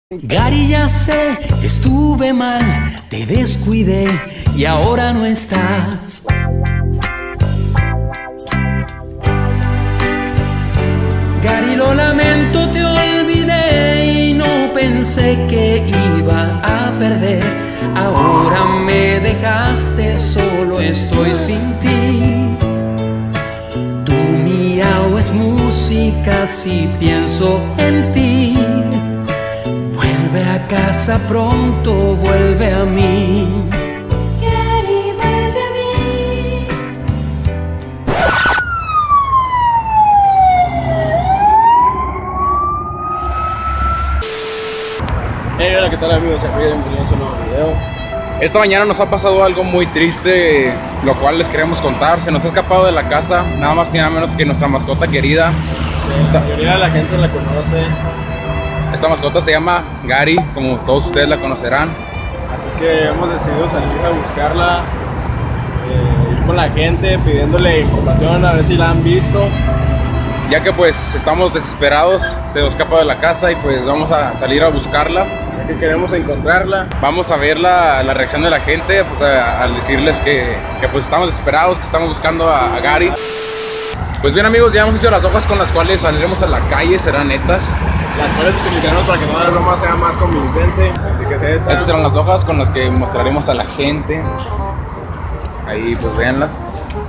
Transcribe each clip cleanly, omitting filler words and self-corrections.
Gary, ya sé que estuve mal, te descuidé y ahora no estás. Gary, lo lamento, te olvidé y no pensé que iba a perder. Ahora me dejaste solo, estoy sin ti. Tu miau es música si pienso en ti. Vuelve a casa pronto, vuelve a mí. Gary, vuelve a mí. Hola, ¿qué tal amigos? Bienvenidos a un nuevo video. Esta mañana nos ha pasado algo muy triste, lo cual les queremos contar. Se nos ha escapado de la casa, nada más y nada menos que nuestra mascota querida. La mayoría de la gente la conoce. Esta mascota se llama Gary, como todos ustedes la conocerán. Así que hemos decidido salir a buscarla, ir con la gente pidiéndole información a ver si la han visto. Ya que pues estamos desesperados, se nos escapa de la casa y pues vamos a salir a buscarla. Ya que queremos encontrarla. Vamos a ver la reacción de la gente pues al decirles que pues estamos desesperados, que estamos buscando a Gary. Pues bien amigos, ya hemos hecho las hojas con las cuales saldremos a la calle, serán estas. Las cuales utilizaremos para que toda la broma sea más convincente, así que es esta. Estas serán las hojas con las que mostraremos a la gente. Ahí pues véanlas.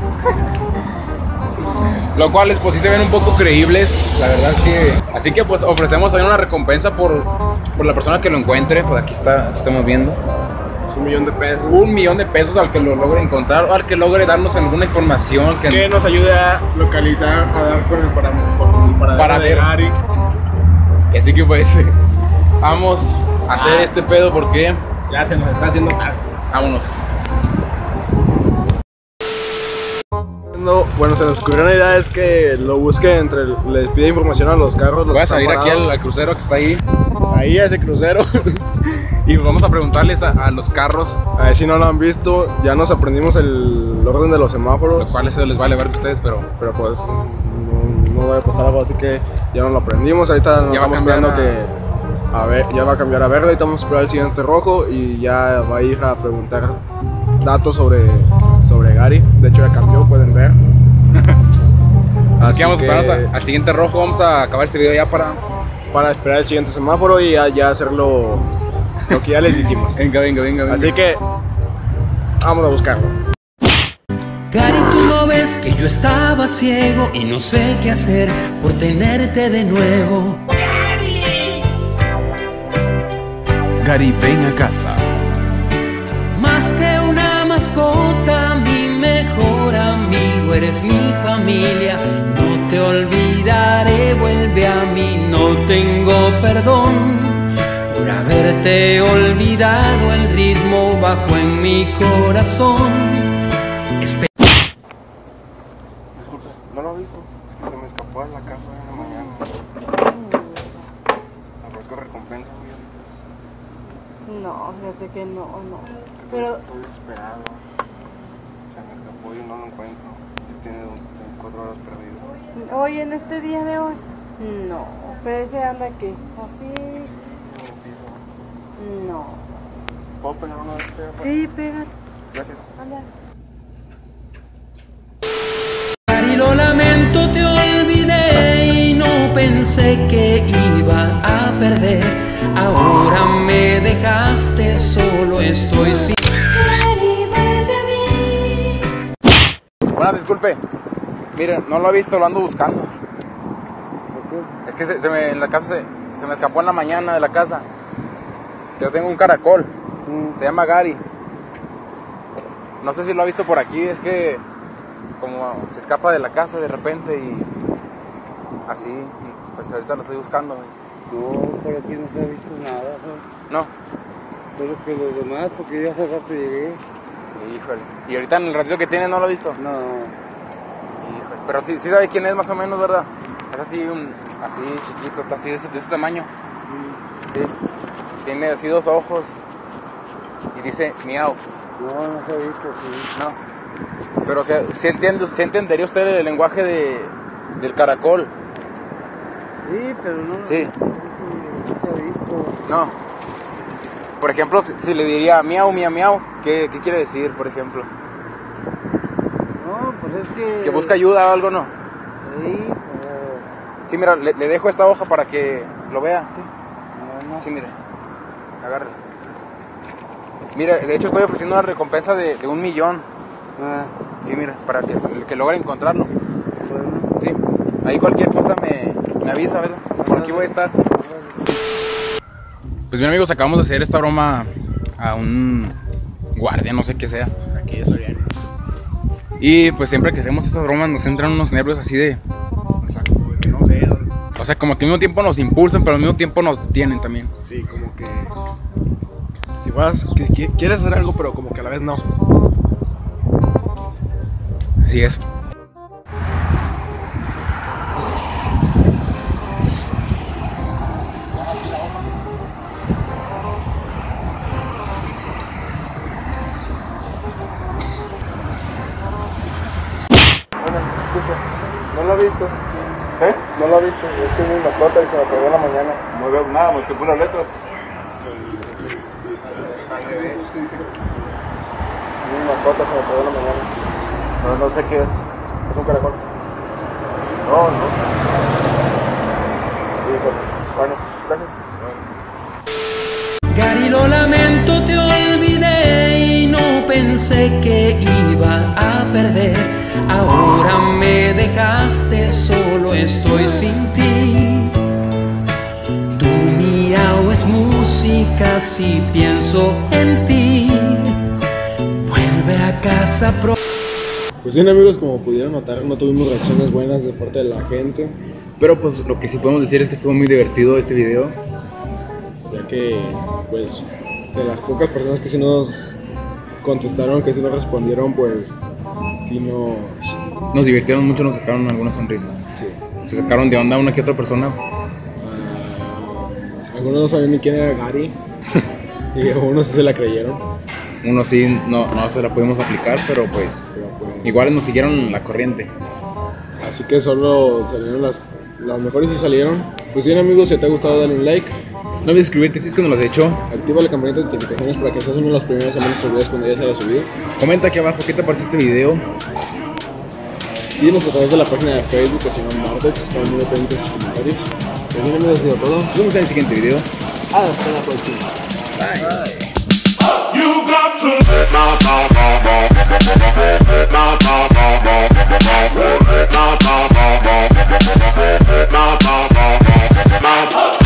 Lo cual pues sí se ven un poco creíbles, la verdad es que... Así que pues ofrecemos también una recompensa por la persona que lo encuentre. Pues aquí estamos viendo. Es $1 millón. $1 millón al que lo logre encontrar o al que logre darnos alguna información que nos ayude a localizar, a dar con el paradero de Gary. Así que pues vamos a hacer este pedo porque ya se nos está haciendo tarde. Vámonos. Bueno, se nos ocurrió una idea, es que lo busque les pide información a los carros. Voy a salir aquí al crucero que está ahí. Ahí a ese crucero. Y vamos a preguntarles a los carros. A ver si no lo han visto. Ya nos aprendimos el orden de los semáforos. Lo cual eso les vale ver a ustedes, pero pues no va a pasar algo, así que ya nos lo aprendimos. Ahorita nos estamos esperando ya va a cambiar a verde. Ahorita vamos a esperar el siguiente rojo y ya va a ir a preguntar datos sobre Gary. De hecho ya cambió, pueden ver. Así que vamos a esperar al siguiente rojo. Vamos a acabar este video ya para esperar el siguiente semáforo y ya hacerlo lo que ya les dijimos. Venga. Así que vamos a buscarlo. Gary, tú no ves que yo estaba ciego y no sé qué hacer por tenerte de nuevo. Gary, ven a casa. Más que una mascota, mi mejor amigo, eres mi familia. No te olvidaré, vuelve a mí, no tengo perdón por haberte olvidado, el ritmo bajó en mi corazón. Disculpe, no lo he visto, es que se me escapó de la casa de la mañana. ¿Ofrezco recompensa? No, fíjate que no. Pero estoy desesperado. Se me escapó y no lo encuentro. Ya tiene 24 horas perdido. hoy, en este día de hoy, no. Pero ese anda aquí, así. No. ¿Puedo pegar una vez? Sí, pégale. Gracias. Anda. Gary, lo lamento, te olvidé y no pensé que iba a perder. Ahora me dejaste solo, estoy sin... Gary, vuelve a mí. Buenas, disculpe. Miren, no lo he visto, lo ando buscando. Es que en la casa se me escapó en la mañana de la casa. Yo tengo un caracol, se llama Gary. No sé si lo ha visto por aquí, es que como se escapa de la casa de repente y así, y pues ahorita lo estoy buscando. No, por aquí no se ha visto nada, No. solo que los demás, porque yo hace rato llegué. Híjole. ¿Y ahorita en el ratito que tiene no lo ha visto? No, Híjole. Pero sí sabe quién es más o menos, ¿verdad? Es así, así chiquito, está así de ese tamaño. Sí. Tiene así 2 ojos y dice miau. no se ha visto, sí. No. Pero o sea, ¿sí entendería usted el lenguaje del caracol? Sí, pero no, Sí. no se ha visto. No. Por ejemplo, si le diría miau, miau, miau, ¿qué quiere decir, por ejemplo? No, pues es que... ¿Que busca ayuda o algo, no? Sí, Sí, mira, le dejo esta hoja para que lo vea, ¿sí? no. Sí, mire. Agárrela. Mire, de hecho estoy ofreciendo una recompensa de 1 millón. Sí, mira, para que logre encontrarlo. Bueno. Sí. Ahí cualquier cosa me avisa, ¿verdad? Por aquí voy a estar. Pues bien, amigos, acabamos de hacer esta broma a un guardia, no sé qué sea. Aquí es Soriano. Y pues siempre que hacemos estas bromas nos entran unos nervios así de... O sea, como que no sé. O sea, como que al mismo tiempo nos impulsan, pero al mismo tiempo nos detienen también. Sí, como que... Si vas, quieres hacer algo, pero como que a la vez no. Así es. ¿No lo ha visto? ¿Eh? No lo ha visto. Es que es mi mascota y se me perdió en la mañana. No veo nada, más que puras letras. Mi mascota se me perdió en la mañana. Pero no sé qué es. Es un caracol. No. Bueno, gracias. Gary, lo lamento, te olvidé y no pensé que iba a perder. Ahora me dejaste, solo estoy sin ti. Tu miau es música si pienso en ti. Vuelve a casa pronto. Pues bien, amigos, como pudieron notar, no tuvimos reacciones buenas de parte de la gente, Pero pues lo que sí podemos decir es que estuvo muy divertido este video. ya que, pues, de las pocas personas que sí nos contestaron, que sí nos respondieron, pues, sí Nos divirtieron mucho, nos sacaron alguna sonrisa. sí. Se sacaron de onda una que otra persona. Algunos no sabían ni quién era Gary, y algunos sí se la creyeron. Uno sí no se la pudimos aplicar, pero pues Pero, pues, igual nos siguieron la corriente. así que solo salieron las mejores y salieron. Pues bien, amigos, si te ha gustado, dale un like. No olvides suscribirte si es que nos lo has hecho. Activa la campanita de notificaciones para que seas uno de los primeros en ver nuestros videos cuando ya se haya subido. Comenta aquí abajo qué te pareció este video. Síguenos a través de la página de Facebook que se llama Mardox. Estamos muy pendientes de sus comentarios. Pues bien, amigos, ha sido todo. Nos vemos en el siguiente video. Hasta la próxima. You got to let my